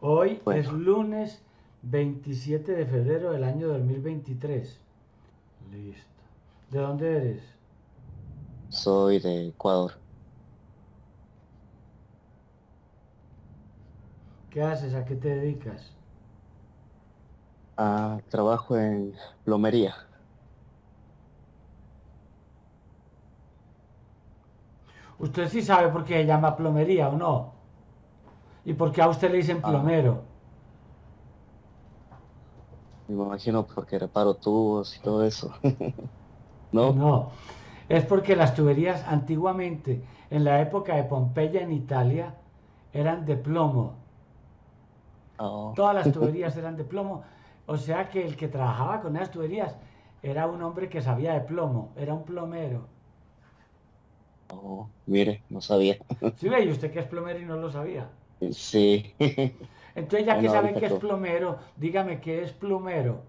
Hoy es Bueno, lunes 27 de febrero del año 2023. Listo. ¿De dónde eres? soy de Ecuador. ¿Qué haces? ¿A qué te dedicas? Trabajo en plomería. Usted sí sabe por qué se llama plomería o no. ¿Y por qué a usted le dicen Ah, plomero? Me imagino porque reparo tubos y todo eso. ¿No? No, es porque las tuberías antiguamente, en la época de Pompeya en Italia, eran de plomo. Oh, Todas las tuberías eran de plomo. O sea que el que trabajaba con esas tuberías era un hombre que sabía de plomo, era un plomero. oh, mire, no sabía. ¿Sí ve? Y usted que es plomero y no lo sabía. Sí. Entonces, ya que Bueno, sabe ahorita que es plomero, dígame qué es plomero.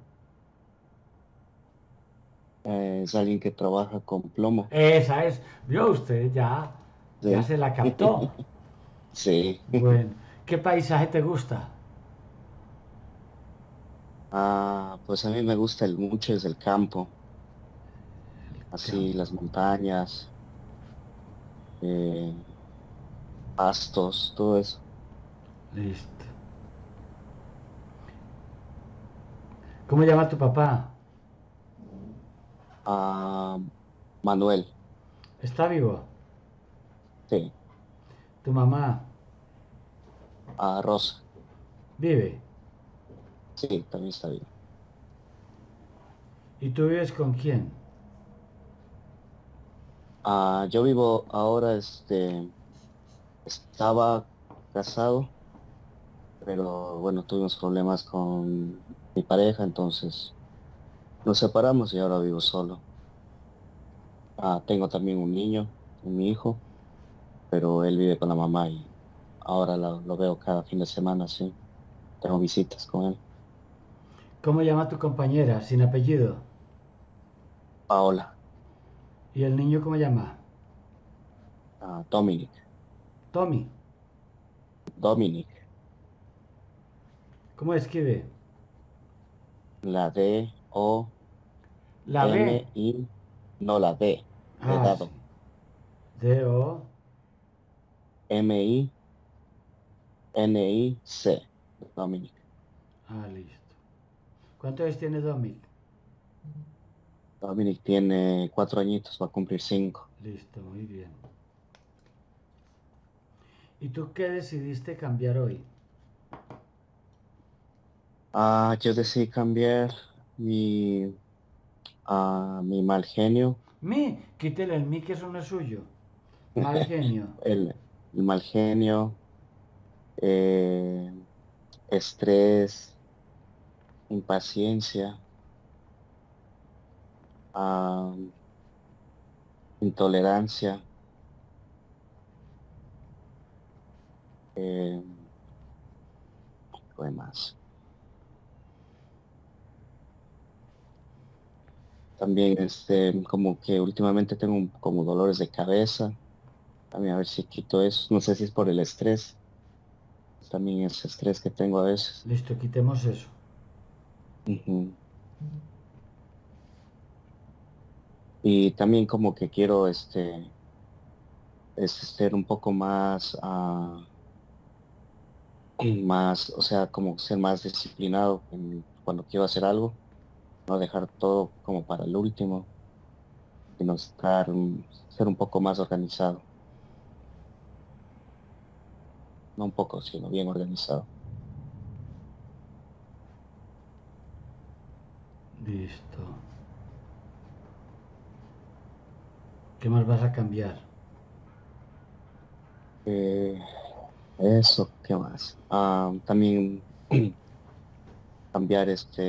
es alguien que trabaja con plomo. Esa es, vio usted, ya Sí. se la captó. Sí. Bueno, ¿qué paisaje te gusta? Pues a mí me gusta mucho es el campo, así las Campo. montañas, eh, pastos, todo eso. Listo. ¿Cómo llama tu papá? Ah, Manuel, ¿Está vivo? sí. ¿Tu mamá Rosa, vive? sí, también está bien. ¿Y tú vives con quién? Yo vivo ahora, estaba casado, pero bueno, tuvimos problemas con mi pareja, entonces nos separamos y ahora vivo solo. Tengo también un niño, mi hijo, pero él vive con la mamá y ahora lo veo cada fin de semana, sí. Tengo visitas con él. ¿Cómo llama tu compañera? Sin apellido. Paola, ¿Y el niño cómo llama? Dominic, Tommy. Dominic, ¿Cómo escribe? la La B. D-O-M-I, no la D, de Ah, sí. dado, D-O. M-I-N-I-C, Dominic. Ah, listo. ¿Cuántos años tiene Dominic? Dominic tiene 4 añitos, va a cumplir 5. Listo, muy bien. ¿Y tú qué decidiste cambiar hoy? Yo decidí cambiar mi mal genio, Quítele el mi que eso no es suyo. Mal genio. el mal genio, eh, estrés, impaciencia, ah, intolerancia, eh, ¿qué más? También como que últimamente tengo como dolores de cabeza. También a ver si quito eso. No sé si es por el estrés. También es estrés que tengo a veces. Listo, quitemos eso. Ujú. Y también como que quiero ser un poco más, más, o sea, como ser más disciplinado cuando quiero hacer algo, no dejar todo como para el último, sino ser un poco más organizado. No un poco, sino bien organizado. Listo. ¿Qué más vas a cambiar? Eh, Eso, ¿qué más? También cambiar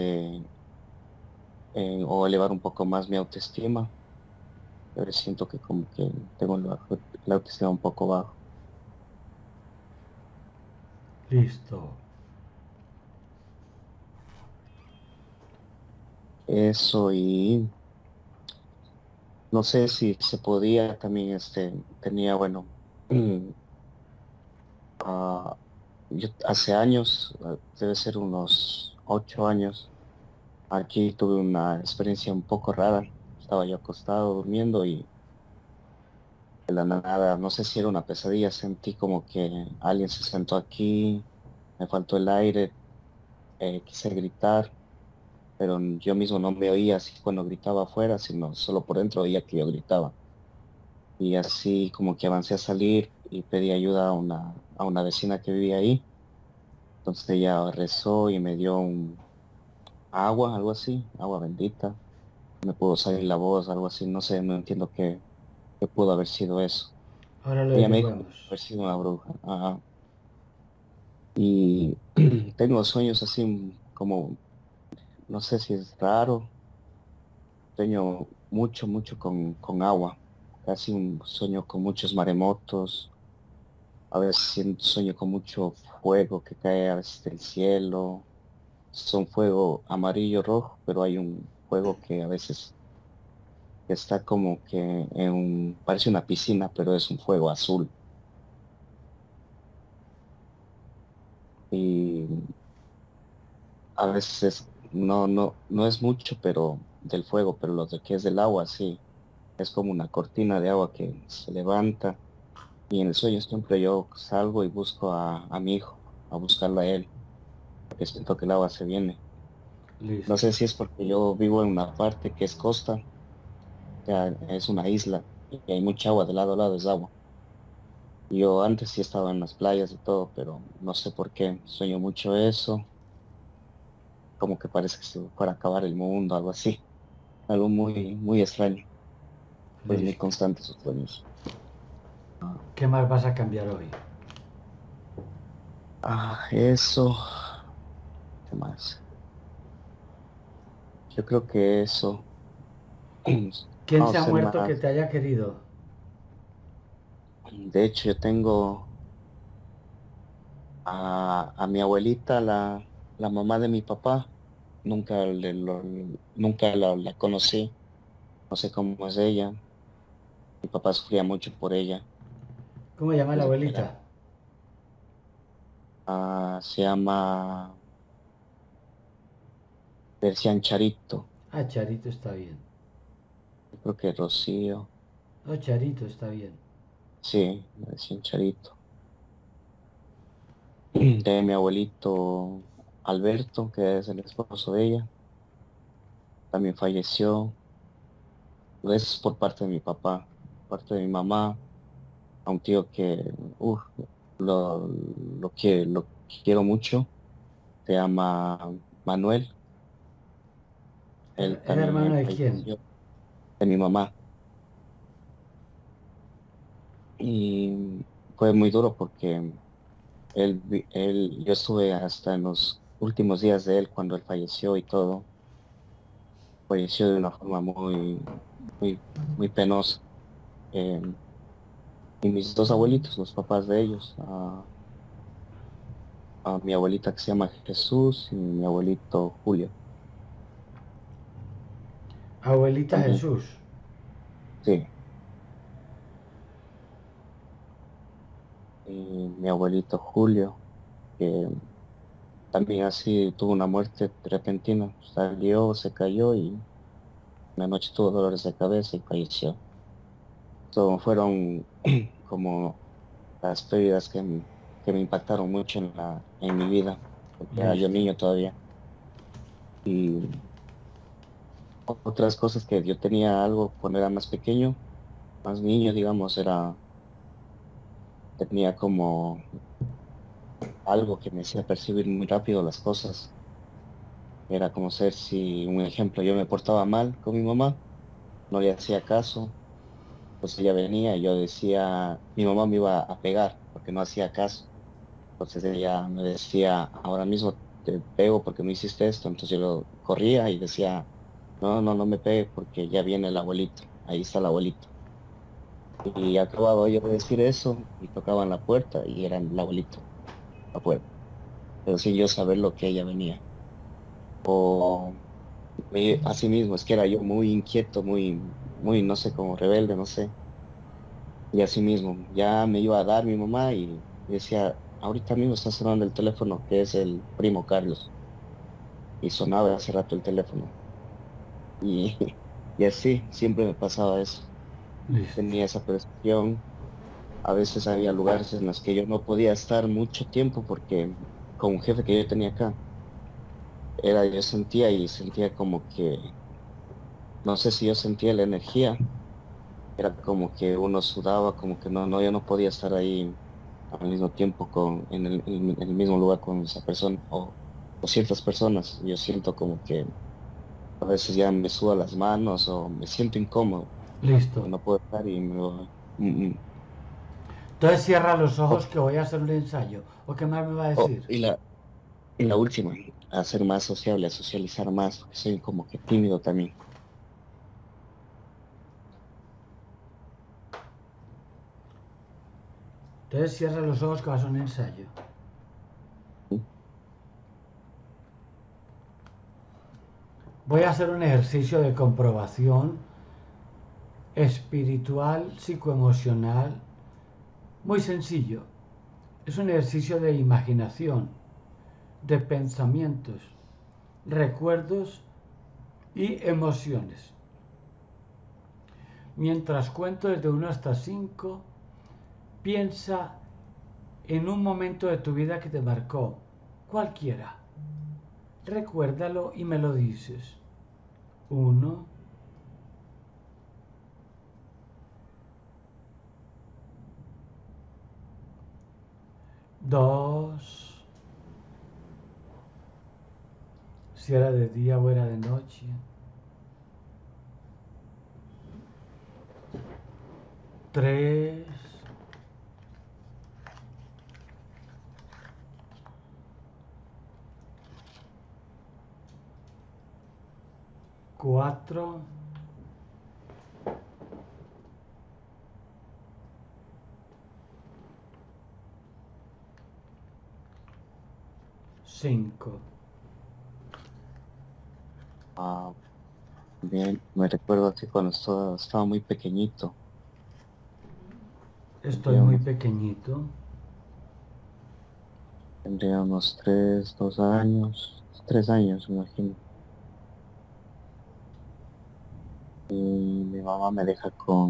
o elevar un poco más mi autoestima. Yo siento que como que tengo la autoestima un poco bajo. Listo. Eso y no sé si se podía también, tenía, bueno, ah, yo hace años, debe ser unos 8 años, aquí tuve una experiencia un poco rara. Estaba yo acostado durmiendo y de la nada, no sé si era una pesadilla, sentí como que alguien se sentó aquí, me faltó el aire, quise gritar, pero yo mismo no me oía así cuando gritaba afuera, sino solo por dentro oía que yo gritaba. Y así como que avancé a salir y pedí ayuda a una vecina que vivía ahí. Entonces ella rezó y me dio un agua, algo así, agua bendita. Me pudo salir la voz, algo así, no sé, no entiendo qué pudo haber sido eso. Ahora lo Ella me dijo que pudo averiguamos. haber sido una bruja. Ajá. Y tengo sueños así como, no sé si es raro, sueño mucho, mucho con agua. Casi un sueño con muchos maremotos. A veces sueño con mucho fuego que cae a veces del cielo. Son fuego amarillo rojo, pero hay un fuego que a veces está como que parece una piscina, pero es un fuego azul. Y a veces no es mucho, pero del fuego, pero lo de que es del agua, sí. Es como una cortina de agua que se levanta. Y en el sueño siempre yo salgo y busco a mi hijo, a buscarlo a él, porque siento que el agua se viene. No Listo. sé si es porque yo vivo en una parte que es costa, o sea, es una isla y hay mucha agua, de lado a lado es agua. Yo antes sí estaba en las playas y todo, pero no sé por qué sueño mucho eso, como que parece que se fuera a acabar el mundo, algo así, algo muy, muy extraño, pues muy Listo. constante esos sueños. ¿Qué más vas a cambiar hoy? Eso, ¿qué más? Yo creo que eso, ¿Quién se vamos ha a ser muerto que más. te haya querido? De hecho, yo tengo a mi abuelita, la mamá de mi papá, nunca la conocí, no sé cómo es ella. Mi papá sufría mucho por ella, ¿Cómo llama la desde que era. abuelita? Se llama Persian Charito, Ah, Charito está bien. yo creo que Rocío, No, Charito está bien. sí, me decían Charito. De mi abuelito Alberto, que es el esposo de ella, también falleció. Eso es por parte de mi papá, parte de mi mamá, a un tío que uf, lo quiero mucho, se llama Manuel, él ¿Es hermano también de quién? falleció, de mi mamá. Y fue muy duro porque yo estuve hasta en los últimos días de él cuando él falleció y todo, falleció de una forma muy, muy, muy penosa. Eh, y mis dos abuelitos, los papás de ellos, a mi abuelita que se llama Jesús y mi abuelito Julio, Abuelita también, Jesús. sí. Y mi abuelito Julio, que también así tuvo una muerte repentina, salió, se cayó y una noche tuvo dolores de cabeza y falleció. Fueron como las pérdidas que me impactaron mucho en mi vida, porque era yo Listo. niño todavía. Y otras cosas que yo tenía algo cuando era más pequeño, más niño, digamos, tenía como algo que me hacía percibir muy rápido las cosas. Era como ser si, un ejemplo, yo me portaba mal con mi mamá, no le hacía caso, pues ella venía y yo decía, mi mamá me iba a pegar porque no hacía caso. Entonces ella me decía, ahora mismo te pego porque no hiciste esto. Entonces yo corría y decía, no me pegue porque ya viene el abuelito, ahí está el abuelito. Y acababa yo de decir eso y tocaban la puerta y era el abuelito afuera. Pero sin yo saber lo que ella venía. O así mismo, es que era yo muy inquieto, muy, no sé, como rebelde, no sé. Y así mismo, ya me iba a dar mi mamá y decía, ahorita mismo está sonando el teléfono, que es el primo Carlos, y sonaba hace rato el teléfono. Y, y así, siempre me pasaba eso. Listo. Tenía esa percepción. A veces había lugares en los que yo no podía estar mucho tiempo porque con un jefe que yo tenía acá, yo sentía y sentía como que, no sé si yo sentía la energía, era como que uno sudaba, como que yo no podía estar ahí al mismo tiempo en el mismo lugar con esa persona o ciertas personas. Yo siento como que a veces ya me suda las manos o me siento incómodo, que Listo. no puedo estar y me voy. Entonces cierra los Oh, ojos que voy a hacer un ensayo. ¿O qué más me va a oh, decir? y la última, a ser más sociable, a socializar más, porque soy como que tímido también. Entonces cierra los ojos que va a hacer un ensayo. ¿Sí? Voy a hacer un ejercicio de comprobación espiritual, psicoemocional, muy sencillo. Es un ejercicio de imaginación, de pensamientos, recuerdos y emociones. Mientras cuento desde 1 hasta 5, piensa en un momento de tu vida que te marcó, cualquiera. Recuérdalo y me lo dices. 1, 2, si era de día o era de noche. 3, 4, 5. Ah, bien, me recuerdo así cuando estaba muy pequeñito, Estoy tendría muy unos, pequeñito. tendría unos 2 años, 3 años, me imagino. Y mi mamá me deja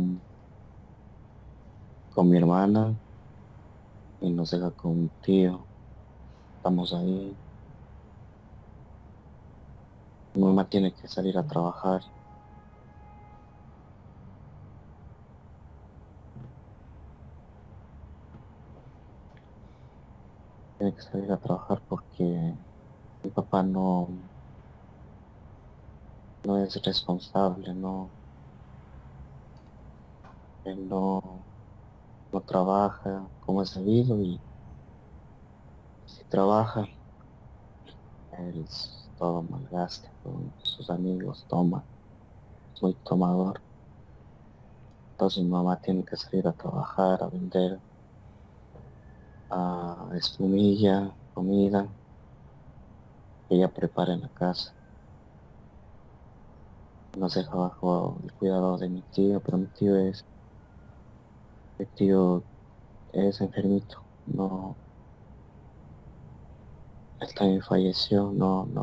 con mi hermana y nos deja con mi tío. Estamos ahí. Mi mamá tiene que salir a trabajar. Tiene que salir a trabajar porque mi papá no es responsable, él no trabaja como es debido y si trabaja, él todo malgasta con sus amigos, toma, es muy tomador. Entonces mi mamá tiene que salir a trabajar, a vender espumilla, comida que ella prepara en la casa. Nos deja bajo el cuidado de mi tío, pero mi tío es enfermito, no, él también falleció,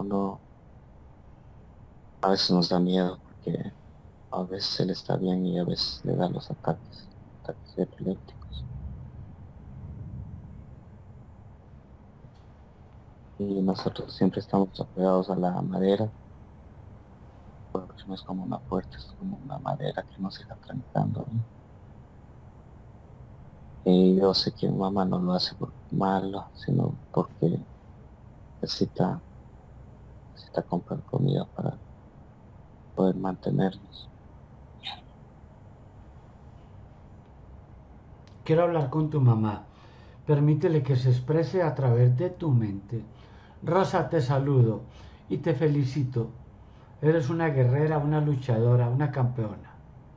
a veces nos da miedo porque a veces él está bien y a veces le dan los ataques epilépticos. Y nosotros siempre estamos apegados a la madera, porque no es como una puerta, es como una madera que nos está trancando, ¿no? Y yo sé que mi mamá no lo hace por malo, sino porque necesita, necesita comprar comida para poder mantenernos. Quiero hablar con tu mamá. Permítele que se exprese a través de tu mente. Rosa, te saludo y te felicito. Eres una guerrera, una luchadora, una campeona.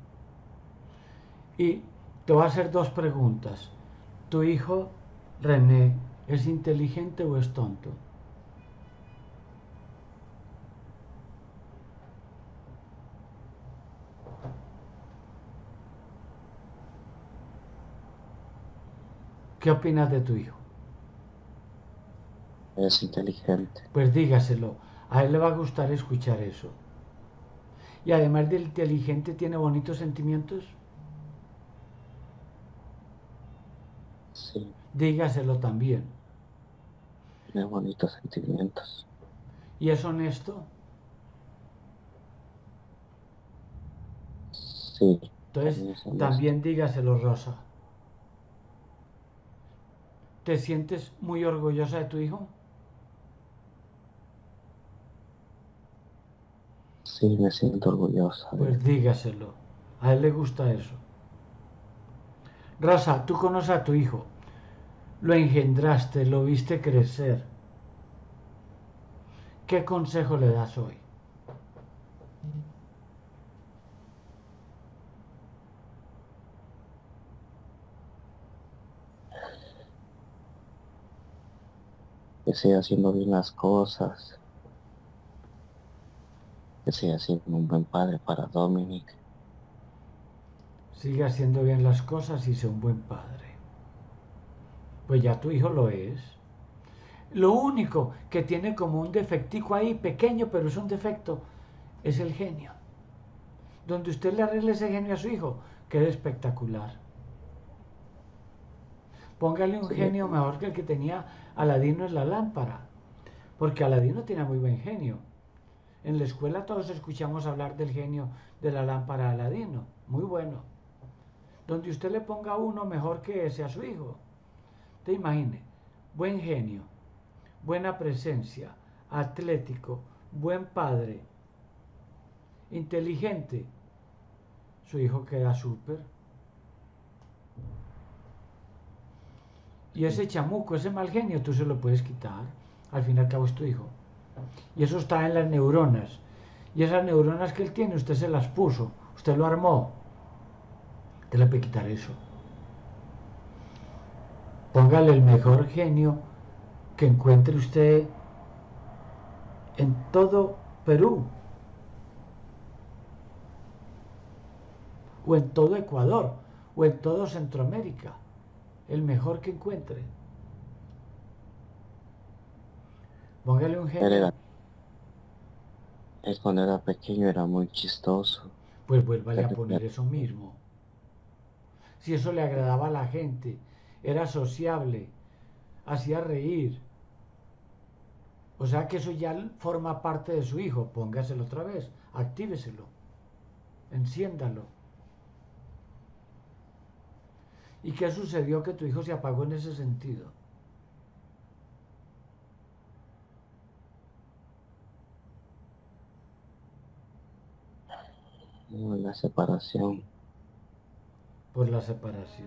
Y te voy a hacer 2 preguntas. ¿Tu hijo, René, es inteligente o es tonto? ¿Qué opinas de tu hijo? es inteligente. Pues dígaselo, a él le va a gustar escuchar eso. Y además de inteligente, tiene bonitos sentimientos. Sí, Dígaselo también. tiene bonitos sentimientos. Y es honesto. Sí, Entonces, también es honesto. también dígaselo, Rosa. ¿Te sientes muy orgullosa de tu hijo? Sí, me siento orgullosa de Pues él. dígaselo. A él le gusta eso. Rosa, tú conoces a tu hijo. Lo engendraste, lo viste crecer. ¿Qué consejo le das hoy? Que siga haciendo bien las cosas, que siga siendo un buen padre para Dominic. Sigue haciendo bien las cosas y sea un buen padre. Pues ya tu hijo lo es. Lo único que tiene como un defectico ahí, pequeño, pero es un defecto, es el genio. Donde usted le arregle ese genio a su hijo, quede espectacular. Póngale un Sí, genio mejor que el que tenía Aladino en la lámpara. Porque Aladino tiene muy buen genio. En la escuela todos escuchamos hablar del genio de la lámpara de Aladino. Muy bueno. Donde usted le ponga uno mejor que ese a su hijo. Te imagine, buen genio, buena presencia, atlético, buen padre, inteligente. Su hijo queda súper. Y ese chamuco, ese mal genio, tú se lo puedes quitar. Al fin y al cabo es tu hijo. Y eso está en las neuronas. Y esas neuronas que él tiene, usted se las puso, usted lo armó. Te le puede quitar eso. Póngale el mejor genio que encuentre usted en todo Perú o en todo Ecuador o en todo Centroamérica. El mejor que encuentre. Póngale un él genio, era, él cuando era pequeño era muy chistoso. pues vuélvale Se a reía. poner eso mismo. Si eso le agradaba a la gente, era sociable, hacía reír. O sea que eso ya forma parte de su hijo. Póngaselo otra vez, actíveselo, enciéndalo. ¿Y qué sucedió que tu hijo se apagó en ese sentido? No, la separación. Por la separación.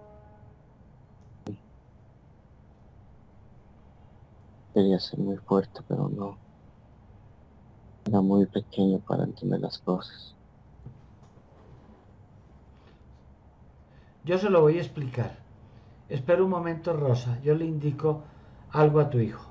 Quería ser muy fuerte, pero no. Era muy pequeño para entender las cosas. Yo se lo voy a explicar. Espera un momento, Rosa. Yo le indico algo a tu hijo.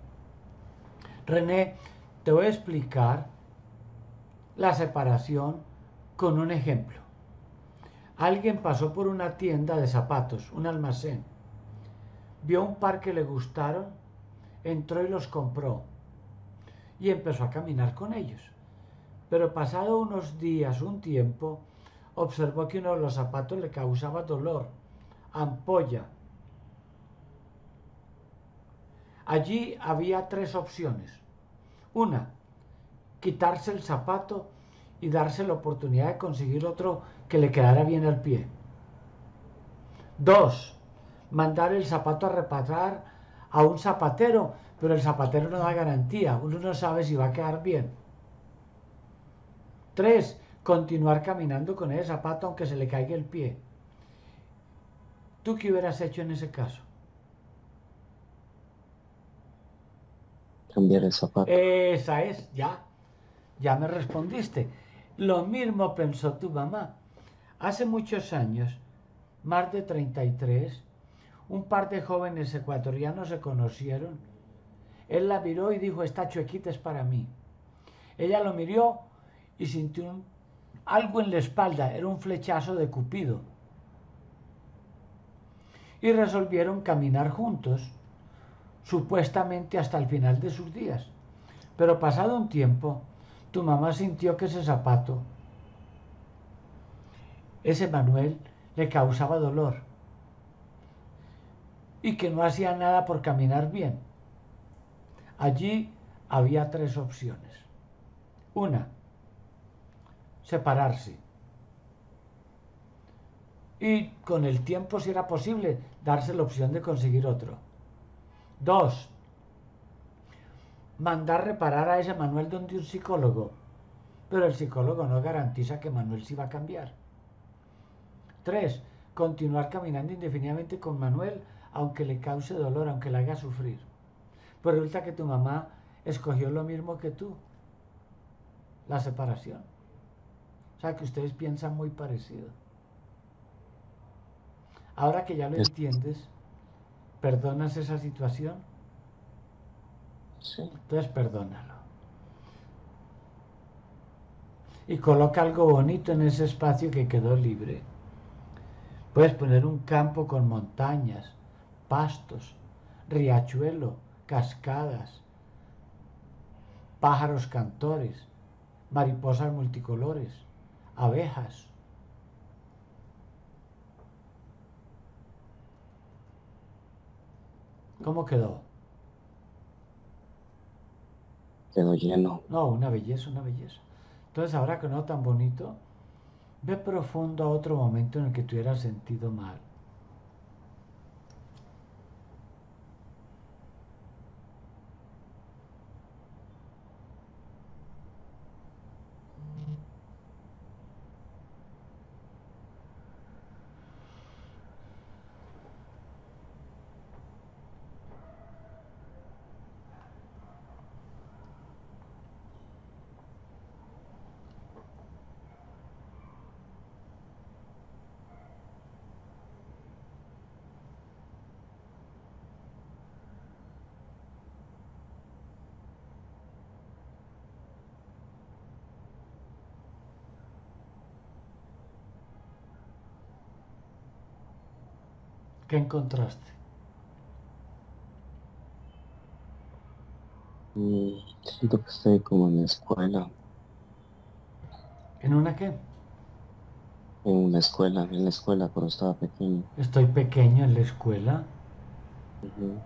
René, te voy a explicar la separación con un ejemplo. Alguien pasó por una tienda de zapatos, un almacén. Vio un par que le gustaron, entró y los compró y empezó a caminar con ellos. Pero pasado unos días, un tiempo, observó que uno de los zapatos le causaba dolor, ampolla. Allí había tres opciones. Una, quitarse el zapato y darse la oportunidad de conseguir otro que le quedara bien al pie. Dos, mandar el zapato a reparar a un zapatero, pero el zapatero no da garantía, uno no sabe si va a quedar bien. Tres, continuar caminando con ese zapato aunque se le caiga el pie. ¿Tú qué hubieras hecho en ese caso? Cambiar el zapato. Esa es, ya me respondiste. Lo mismo pensó tu mamá. Hace muchos años, más de 33, un par de jóvenes ecuatorianos se conocieron. Él la miró y dijo, esta chuequita es para mí. Ella lo miró y sintió algo en la espalda, era un flechazo de Cupido. Y resolvieron caminar juntos. supuestamente hasta el final de sus días. Pero pasado un tiempo, tu mamá sintió que ese zapato, ese Manuel, le causaba dolor y que no hacía nada por caminar bien. Allí había tres opciones. Una, separarse. Y con el tiempo, si era posible, darse la opción de conseguir otro. Dos, mandar reparar a ese Manuel donde un psicólogo. Pero el psicólogo no garantiza que Manuel sí va a cambiar. Tres, continuar caminando indefinidamente con Manuel, aunque le cause dolor, aunque le haga sufrir. Pues resulta que tu mamá escogió lo mismo que tú, la separación. O sea que ustedes piensan muy parecido. Ahora que ya lo Es- entiendes, ¿perdonas esa situación? sí. Entonces perdónalo. Y coloca algo bonito en ese espacio que quedó libre. Puedes poner un campo con montañas, pastos, riachuelo, cascadas, pájaros cantores, mariposas multicolores, abejas. ¿Cómo quedó? Quedó lleno. No, una belleza, una belleza. Entonces ahora que no tan bonito, ve profundo a otro momento en el que te hubieras sentido mal. ¿Qué encontraste? Siento que estoy como en la escuela, ¿En una qué? en la escuela cuando estaba pequeño. Estoy pequeño en la escuela. Ujú.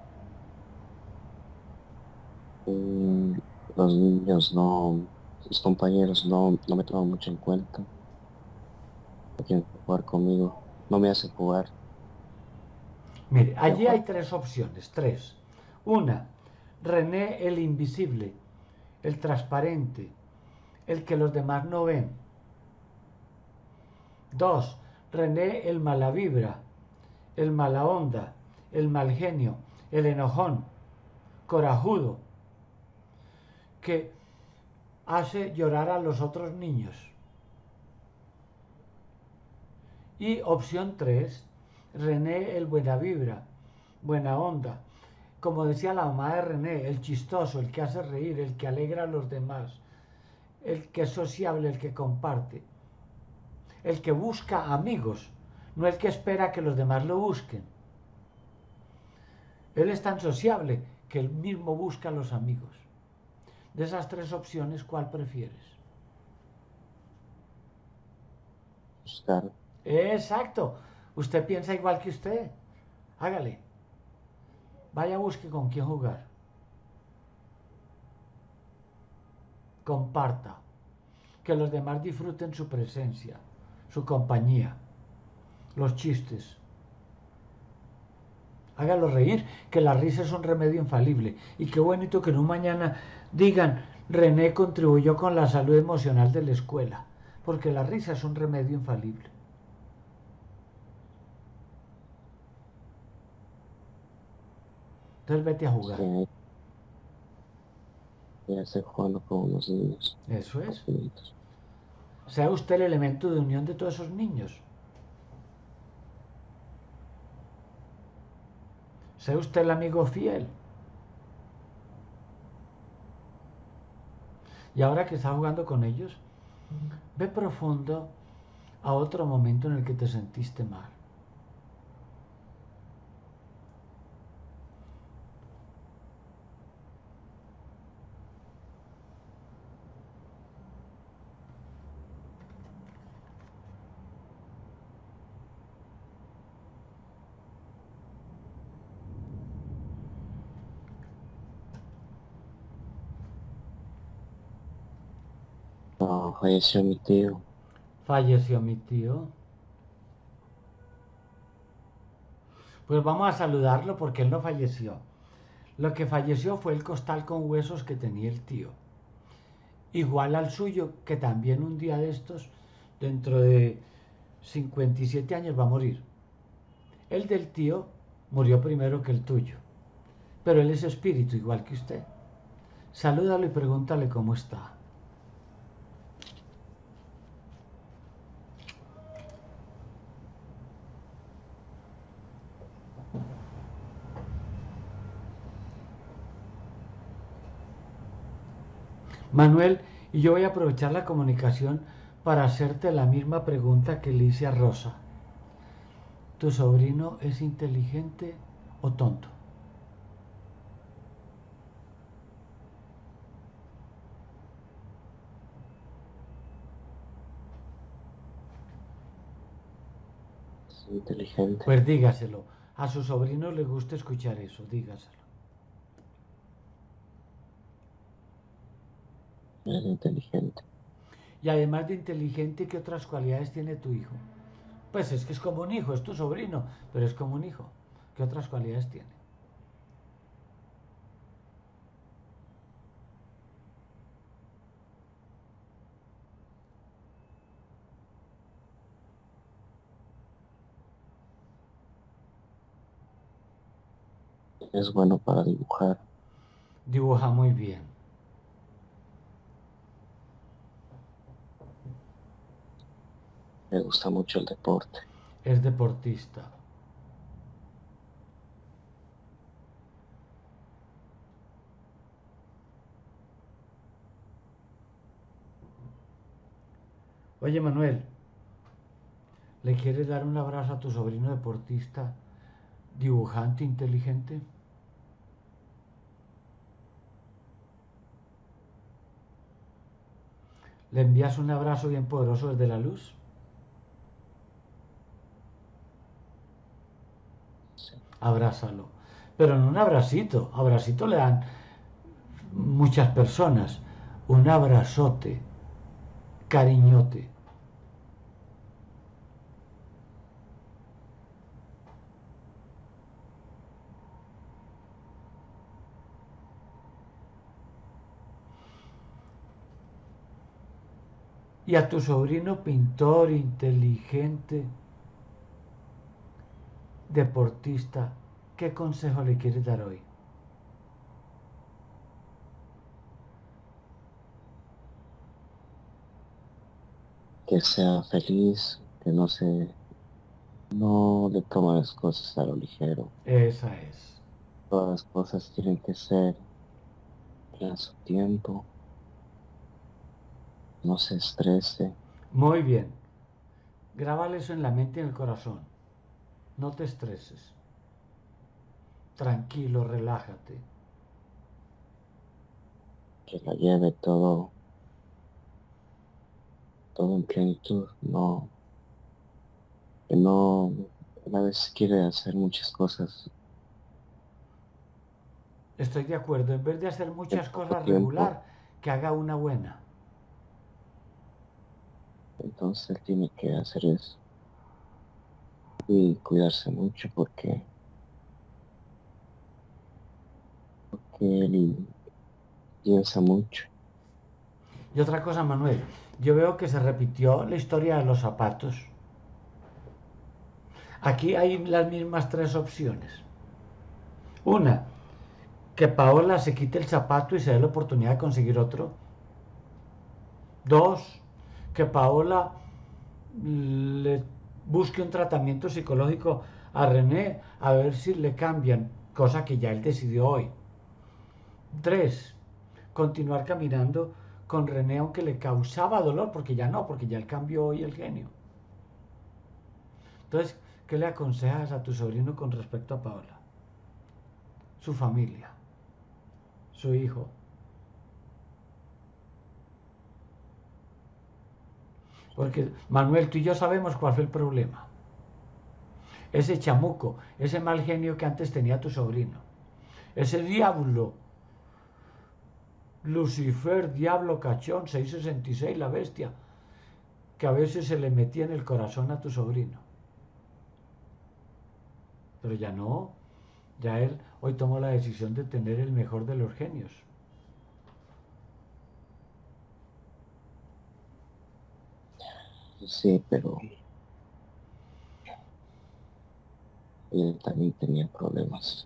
Y los niños no, sus compañeros no me toman mucho en cuenta, no quieren jugar conmigo, no me hacen jugar, Mire, quieren allí jugar. hay tres opciones, tres. Una, René el invisible, el transparente, el que los demás no ven. Dos, René el mala vibra, el mala onda, el mal genio, el enojón, corajudo, que hace llorar a los otros niños. Y opción 3, René el buena vibra, buena onda. Como decía la mamá de René, el chistoso, el que hace reír, el que alegra a los demás, el que es sociable, el que comparte, el que busca amigos, no el que espera que los demás lo busquen. Él es tan sociable que él mismo busca a los amigos. De esas tres opciones, ¿cuál prefieres? Buscar. Exacto. Usted piensa igual que usted. Hágale. Vaya, busque con quién jugar. Comparta. Que los demás disfruten su presencia, su compañía, los chistes. Hágalo reír, que la risa es un remedio infalible. Y qué bonito que en un mañana digan, René contribuyó con la salud emocional de la escuela, porque la risa es un remedio infalible. Entonces vete a jugar. Sí, ya estoy jugando con unos niños Eso es. pequeñitos. Sea usted el elemento de unión de todos esos niños. Sea usted el amigo fiel. Y ahora que está jugando con ellos, ve profundo a otro momento en el que te sentiste mal. No, falleció mi tío. Falleció mi tío. Pues vamos a saludarlo porque él no falleció. Lo que falleció fue el costal con huesos que tenía el tío. Igual al suyo, que también un día de estos, dentro de 57 años, va a morir. El del tío murió primero que el tuyo. Pero él es espíritu igual que usted. Salúdalo y pregúntale cómo está. Manuel, y yo voy a aprovechar la comunicación para hacerte la misma pregunta que le hice a Rosa. ¿Tu sobrino es inteligente o tonto? Es inteligente. Pues dígaselo. A su sobrino le gusta escuchar eso, dígaselo. Es inteligente. Y además de inteligente, ¿qué otras cualidades tiene tu hijo? Pues es que es como un hijo, es tu sobrino, pero es como un hijo. ¿Qué otras cualidades tiene? Es bueno para dibujar. Dibuja muy bien. Le gusta mucho el deporte. Es deportista. Oye, Manuel, ¿le quieres dar un abrazo a tu sobrino deportista, dibujante, inteligente? ¿Le envías un abrazo bien poderoso desde la luz? Sí. Abrázalo. Pero no un abracito. Abracito le dan muchas personas. Un abrazote, cariñote. Y a tu sobrino pintor, inteligente, deportista, ¿qué consejo le quieres dar hoy? Que sea feliz, que no le tome las cosas a lo ligero. Esa es. Todas las cosas tienen que ser en su tiempo. No se estrese. Muy bien. Grábale eso en la mente y en el corazón. No te estreses. Tranquilo, relájate. Que la lleve todo en plenitud. No, que no, a veces quiere hacer muchas cosas Estoy de acuerdo. En vez de hacer en muchas poco cosas tiempo. regular, que haga una buena. Entonces él tiene que hacer eso y cuidarse mucho porque él piensa mucho. Y otra cosa, Manuel, yo veo que se repitió la historia de los zapatos. Aquí hay las mismas tres opciones. Una, que Paola se quite el zapato y se dé la oportunidad de conseguir otro. Dos, que Paola le busque un tratamiento psicológico a René a ver si le cambian, cosa que ya él decidió hoy. Tres, continuar caminando con René aunque le causaba dolor, porque ya no, porque ya él cambió hoy el genio. Entonces, ¿qué le aconsejas a tu sobrino con respecto a Paola? Su familia, su hijo. Porque Manuel, tú y yo sabemos cuál fue el problema. Ese chamuco, ese mal genio que antes tenía tu sobrino. Ese diablo Lucifer, diablo, cachón, 666, la bestia, que a veces se le metía en el corazón a tu sobrino. Pero ya no, ya él hoy tomó la decisión de tener el mejor de los genios. Sí, pero él también tenía problemas.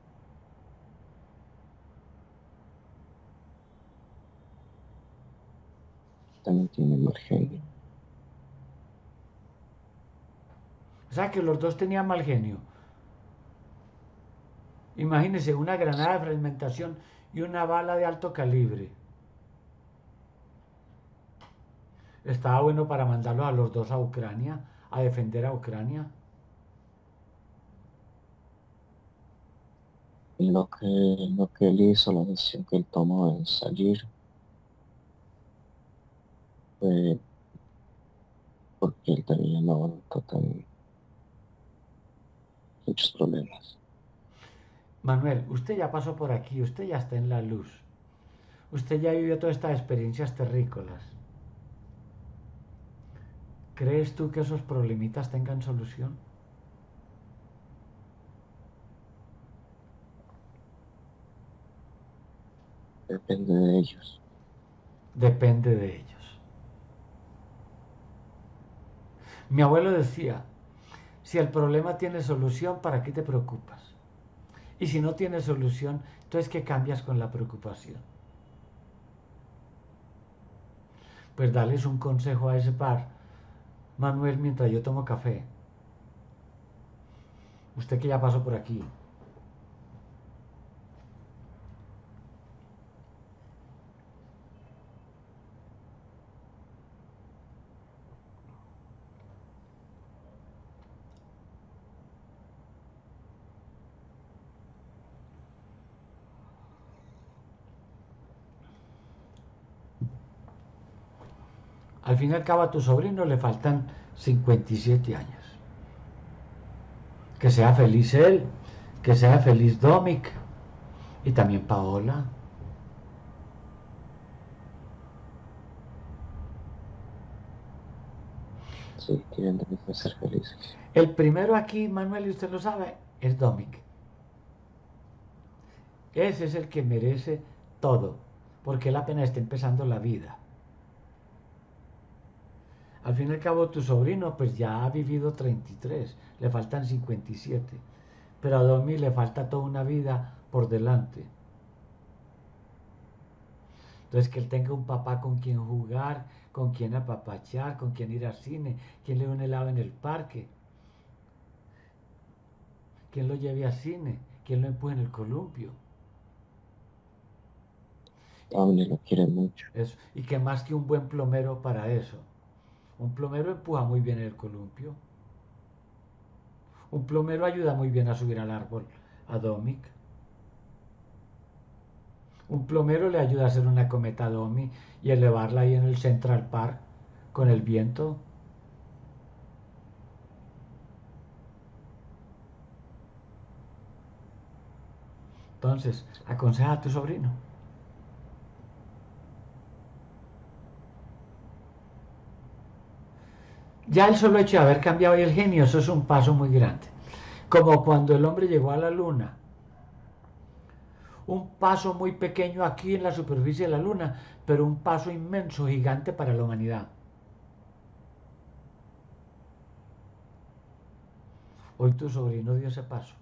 También tiene mal genio. O sea que los dos tenían mal genio. Imagínense una granada de fragmentación y una bala de alto calibre. Estaba bueno para mandarlos a los dos a Ucrania, a defender a Ucrania. Y lo que él hizo, la decisión que él tomó de salir, fue porque él también no aguantó muchos problemas. Manuel, usted ya pasó por aquí, usted ya está en la luz. Usted ya vivió todas estas experiencias terrícolas. ¿Crees tú que esos problemitas tengan solución? Depende de ellos. Depende de ellos. Mi abuelo decía, si el problema tiene solución, ¿para qué te preocupas? Y si no tiene solución, entonces ¿qué cambias con la preocupación? Pues dales un consejo a ese par, Manuel, mientras yo tomo café. Usted que ya pasó por aquí. Al fin y al cabo a tu sobrino le faltan 57 años. Que sea feliz él, que sea feliz Domic y también Paola. Sí, tienen derecho a ser felices. El primero aquí, Manuel, y usted lo sabe, es Domic. Ese es el que merece todo, porque él apenas está empezando la vida. Al fin y al cabo, tu sobrino pues ya ha vivido 33, le faltan 57, pero a Domi le falta toda una vida por delante. Entonces, que él tenga un papá con quien jugar, con quien apapachar, con quien ir al cine, quien le dé un helado en el parque, quien lo lleve al cine, quien lo empuje en el columpio. También lo quieren mucho. Eso. Y que más que un buen plomero para eso. Un plomero empuja muy bien el columpio. Un plomero ayuda muy bien a subir al árbol a Domic. Un plomero le ayuda a hacer una cometa a Domi y elevarla ahí en el Central Park con el viento. Entonces, aconseja a tu sobrino. Ya el solo hecho de haber cambiado el genio, eso es un paso muy grande. Como cuando el hombre llegó a la luna. Un paso muy pequeño aquí en la superficie de la luna, pero un paso inmenso, gigante para la humanidad. Hoy tu sobrino dio ese paso.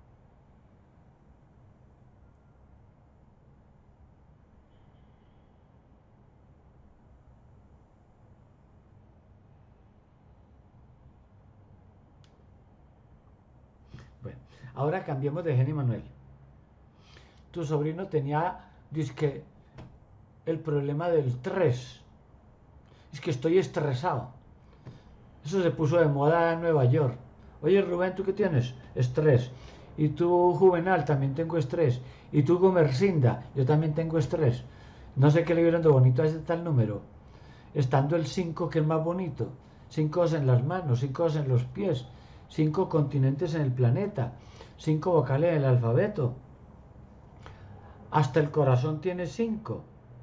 Bueno, ahora cambiemos de genio, Manuel. Tu sobrino tenía, dizque, el problema del estrés. Es que estoy estresado. Eso se puso de moda en Nueva York. Oye, Rubén, ¿tú qué tienes? Estrés. Y tú, Juvenal, también tengo estrés. Y tú, Gomercinda, yo también tengo estrés. No sé qué le vieron de bonito a ese tal número. Estando el 5 que es más bonito. 5 en las manos, 5 en los pies, 5 continentes en el planeta, 5 vocales del alfabeto. Hasta el corazón tiene 5.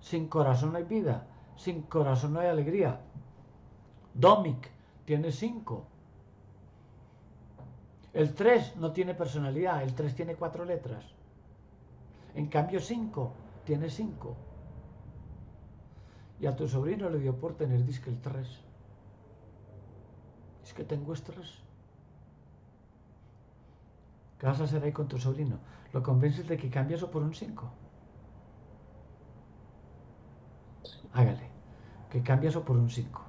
Sin corazón no hay vida, sin corazón no hay alegría. Domic tiene 5. El 3 no tiene personalidad, el 3 tiene 4 letras. En cambio 5 tiene 5. Y a tu sobrino le dio por tener disque el 3. Es que tengo estrés. ¿Qué vas a hacer ahí con tu sobrino? ¿Lo convences de que cambie eso por un 5? Hágale, que cambie eso por un 5.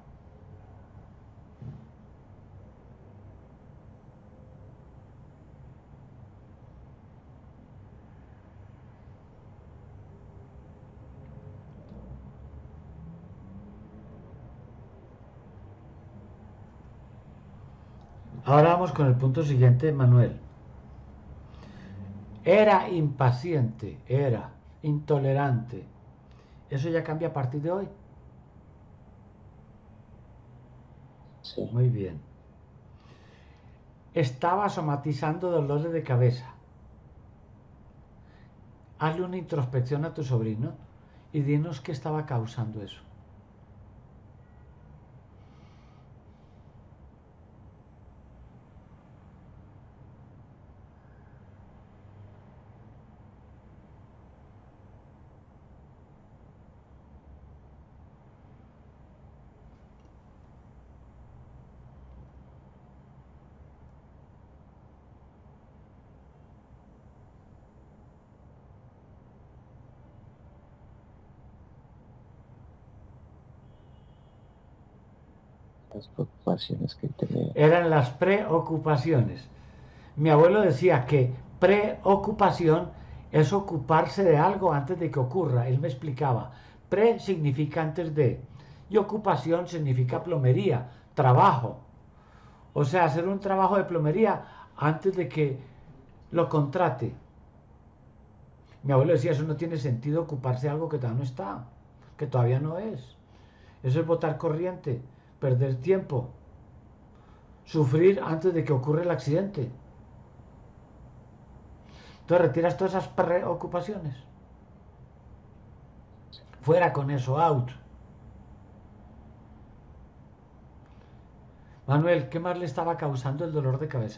Ahora vamos con el punto siguiente, Manuel. Era impaciente, era intolerante. ¿Eso ya cambia a partir de hoy? Sí. Muy bien. Estaba somatizando dolores de cabeza. Hazle una introspección a tu sobrino y dinos qué estaba causando eso. Las preocupaciones que tenía. Eran las preocupaciones. Mi abuelo decía que preocupación es ocuparse de algo antes de que ocurra. Él me explicaba. Pre significa antes de. Y ocupación significa plomería, trabajo. O sea, hacer un trabajo de plomería antes de que lo contrate. Mi abuelo decía, eso no tiene sentido ocuparse de algo que todavía no está, que todavía no es. Eso es botar corriente, perder tiempo, sufrir antes de que ocurra el accidente. Entonces retiras todas esas preocupaciones. Fuera con eso, out. Manuel, ¿qué más le estaba causando el dolor de cabeza?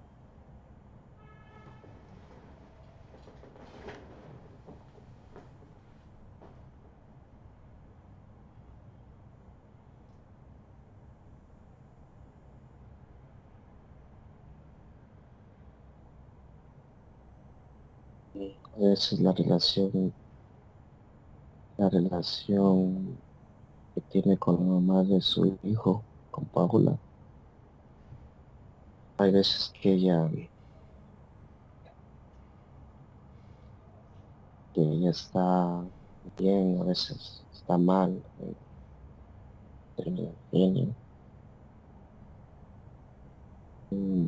Esa es la relación que tiene con la mamá de su hijo, con Paula. Hay veces que ella está bien, a veces está mal, tiene genio. Mm,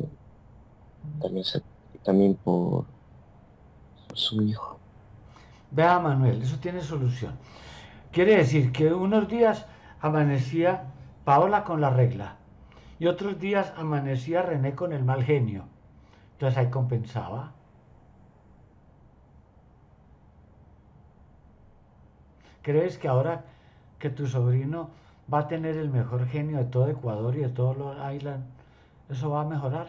también por su hijo. Vea, Manuel, eso tiene solución. Quiere decir que unos días amanecía Paola con la regla y otros días amanecía René con el mal genio. Entonces ahí compensaba. ¿Crees que ahora que tu sobrino va a tener el mejor genio de todo Ecuador y de todos los islands, eso va a mejorar?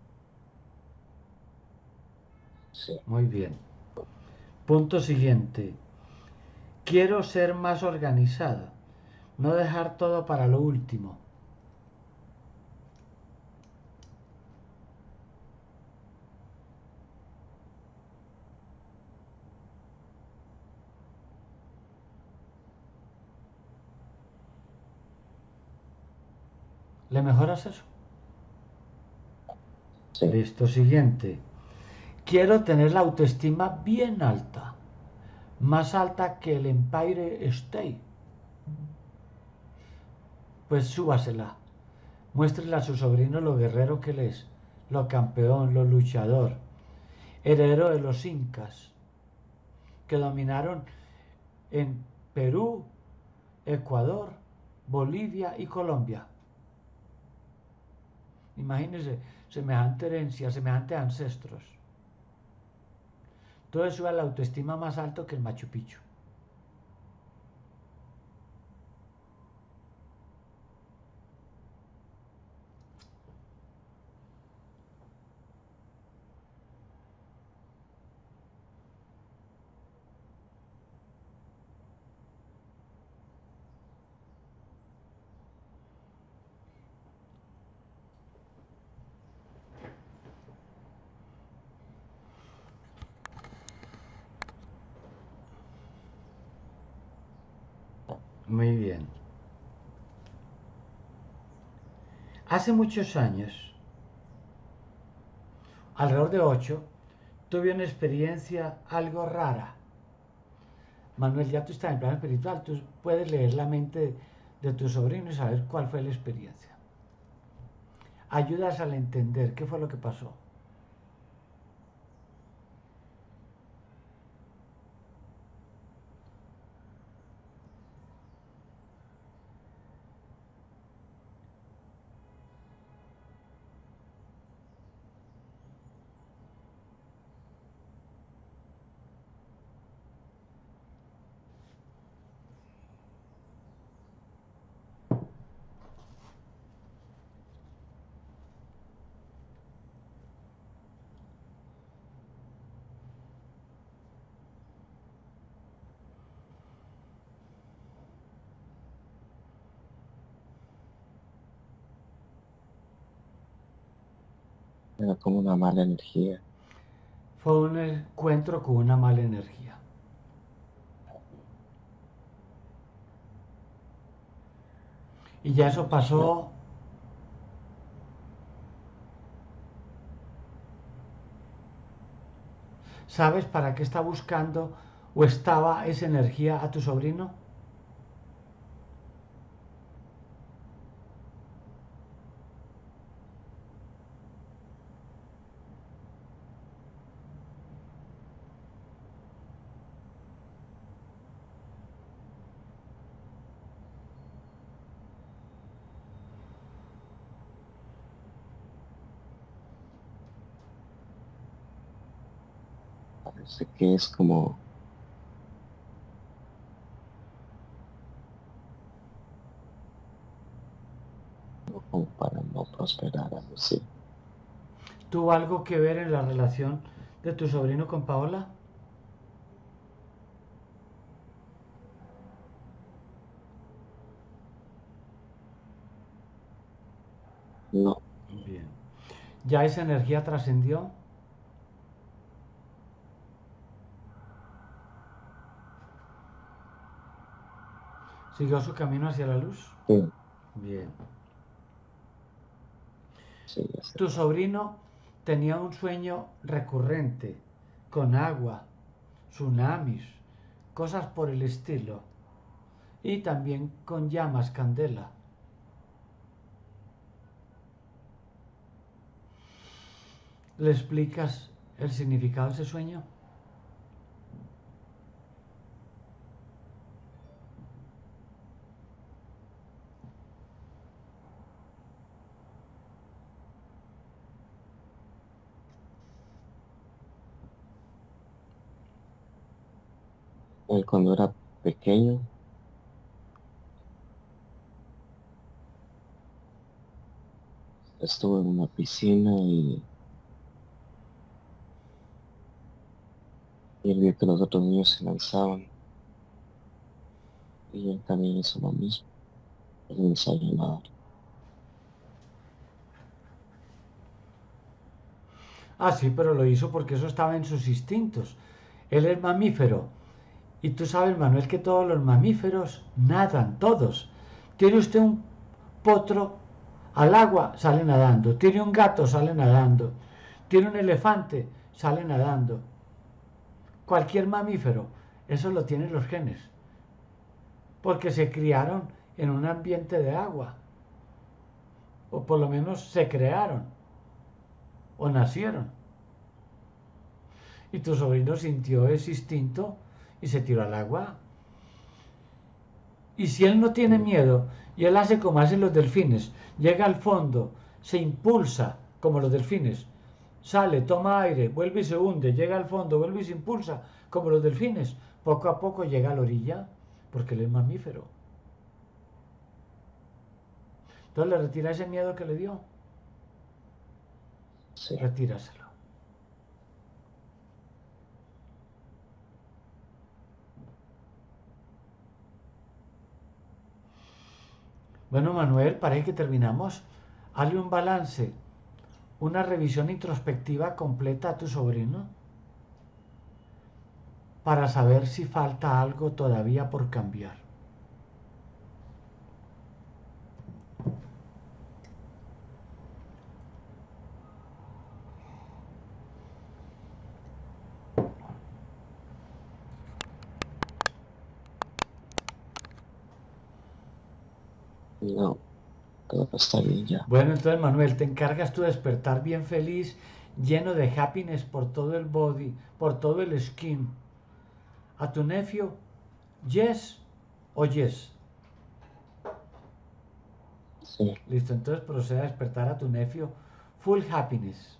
Sí, Muy bien. Punto siguiente. Quiero ser más organizada, no dejar todo para lo último. ¿Le mejoras eso? sí, Listo, siguiente. Quiero tener la autoestima bien alta, más alta que el Empire State. Pues súbasela. Muéstrele a su sobrino lo guerrero que él es, lo campeón, lo luchador, heredero de los incas, que dominaron en Perú, Ecuador, Bolivia y Colombia. Imagínense semejante herencia, semejantes ancestros. Todo eso sube la autoestima más alto que el Machu Picchu. Muy bien. Hace muchos años, alrededor de 8, tuve una experiencia algo rara. Manuel, ya tú estás en plan espiritual, tú puedes leer la mente de tu sobrino y saber cuál fue la experiencia. Ayudas al entender qué fue lo que pasó. Era como una mala energía. Fue un encuentro con una mala energía. Y ya eso Energía. pasó. ¿Sabes para qué está buscando o estaba esa energía a tu sobrino? Parece que es como para no prosperar, algo así. ¿Tuvo algo que ver en la relación de tu sobrino con Paola? No, Bien. ¿Ya esa energía trascendió? ¿Siguió su camino hacia la luz? sí, Bien. sí, ya sé. Tu sobrino tenía un sueño recurrente, con agua, tsunamis, cosas por el estilo, y también con llamas, candela. ¿Le explicas el significado de ese sueño? Cuando era pequeño, estuve en una piscina y él vio que los otros niños se lanzaban y él también hizo lo mismo. Él no sabía nadar. Ah, sí, pero lo hizo porque eso estaba en sus instintos. Él es mamífero. Y tú sabes, Manuel, que todos los mamíferos nadan, todos. Tiene usted un potro al agua, sale nadando. Tiene un gato, sale nadando. Tiene un elefante, sale nadando. Cualquier mamífero, eso lo tienen los genes. Porque se criaron en un ambiente de agua. O por lo menos se crearon. O nacieron. Y tu sobrino sintió ese instinto y se tiró al agua. Y si él no tiene Sí, miedo y él hace como hacen los delfines, llega al fondo, se impulsa como los delfines, sale, toma aire, vuelve y se hunde, llega al fondo, vuelve y se impulsa como los delfines, poco a poco llega a la orilla porque él es mamífero. Entonces le retira ese miedo que le dio, sí. retíraselo. Bueno, Manuel, parece que terminamos. Hazle un balance, una revisión introspectiva completa a tu sobrino para saber si falta algo todavía por cambiar. No, todo está bien ya. Bueno, entonces Manuel, te encargas tú de despertar bien feliz, lleno de happiness por todo el body, por todo el skin. A tu nephew, yes o yes. Sí. Listo, entonces procede a despertar a tu nephew full happiness.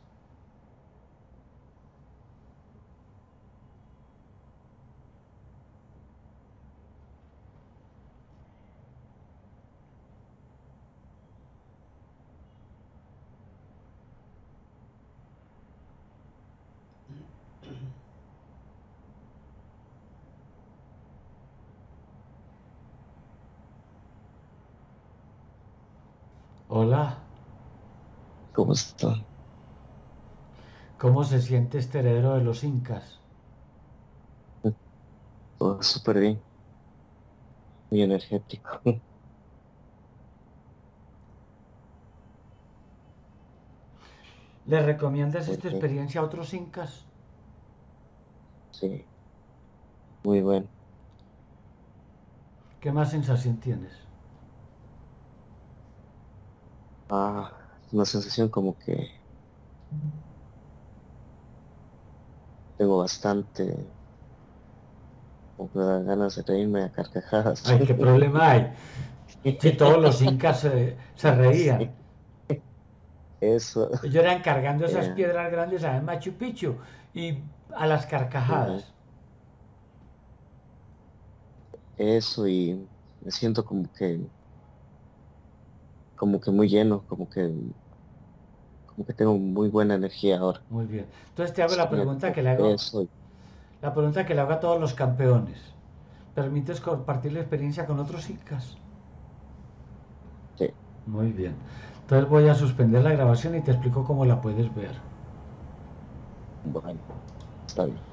Hola, ¿Cómo está? ¿cómo se siente este heredero de los incas? Todo súper bien, muy energético. ¿Le recomiendas Muy esta bien, experiencia a otros incas? sí, muy bueno. ¿Qué más sensación tienes? Una sensación como que tengo bastante, como que me dan ganas de reírme a carcajadas. Ay, ¿qué problema hay? Si todos los incas se reían. Sí, eso, Ellos eran cargando esas eh, piedras grandes a Machu Picchu y a las sí, carcajadas. eso y me siento como que muy lleno, como que tengo muy buena energía ahora. Muy bien. Entonces te hago Sí, eso, la pregunta que le hago a todos los campeones. ¿Permites compartir la experiencia con otros incas? sí, Muy bien. Entonces voy a suspender la grabación y te explico cómo la puedes ver. bueno, está bien.